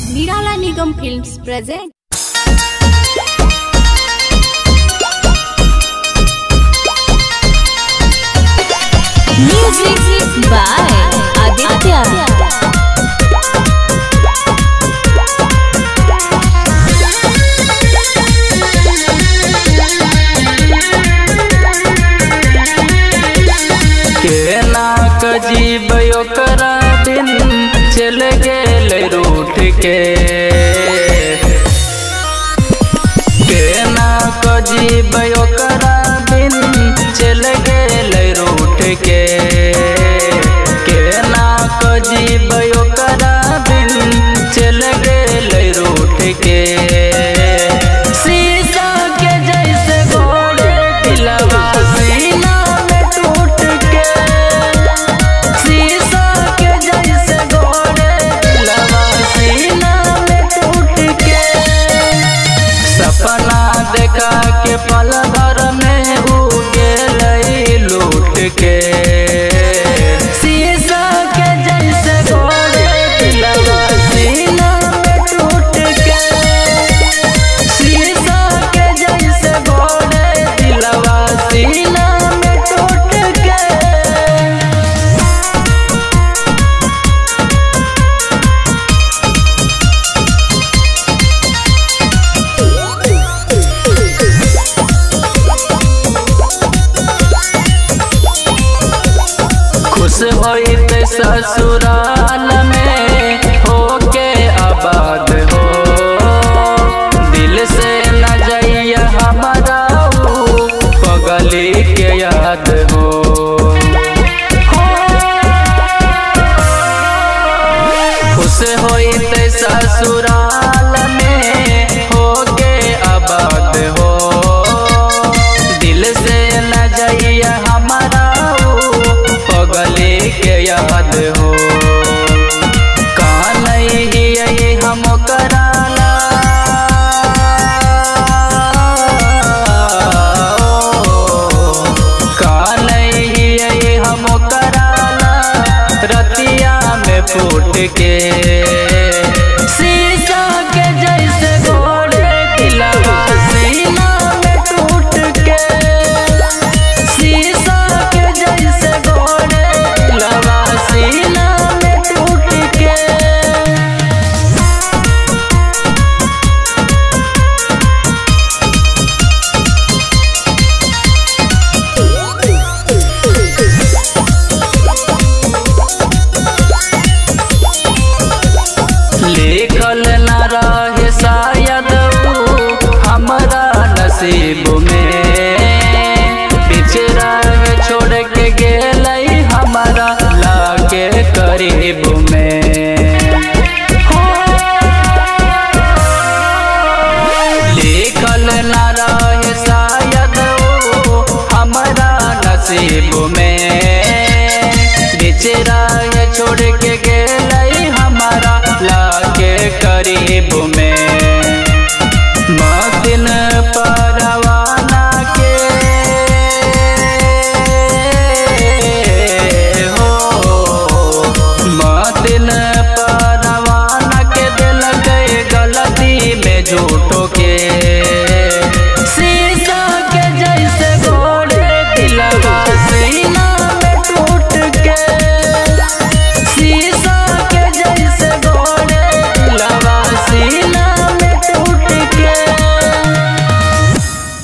निराला Nigam films present. Music by Aditya. जीव ओकरा दिन चल गेल रूठ के केना जीव ओकरा दिन चल गेल रूठ के केना जीव ओकरा दिन चल गेल रूठ के शीशा के जैसे घोड़े दिलवा सीना में टूट के सपना देखा के पल भर में हो गेलई लूट के शीशा के जैसे घोड़े दिलवा सीना में टूट के शीशा के जैसे घोड़े दिलवा सीना में टूट के। खुश होते ससुराल में होके आबाद हो दिल से न जाइए हमारा पगली के याद हो खुश होते ससुराल में होके आबाद हो दिल से न जाइए हमारा पगले के याद हो कान ही हम कराला कान ही हम कराला रतिया में फूट के शीशा के जैसे घोड़े दिलवा सीना में टूट के शीशा के जैसे घोड़े दिलवा सीना में टूट के। लिखल न रहे शायद हमारा नसीब में बिछड़ा छोड़ के गेलई हमारा लागे करीब में लिखल न रहे शायद हमारा नसीब में बिछड़ा छोड़ के गेलई हमारा लागे करीब में।